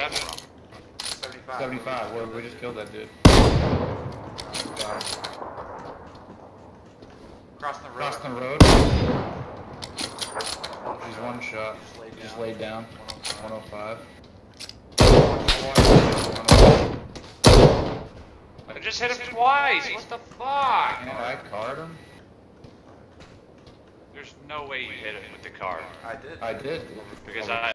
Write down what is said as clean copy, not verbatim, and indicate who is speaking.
Speaker 1: that from?
Speaker 2: 75.
Speaker 3: 75. Well, we just killed that dude. Got him.
Speaker 2: Crossing the road.
Speaker 3: Crossing the road. He's one shot. Just laid down. 105.
Speaker 1: I just hit him twice. What the fuck?
Speaker 3: And I card him.
Speaker 1: There's no way you hit him with the car.
Speaker 2: I did.
Speaker 3: I did.
Speaker 1: Because I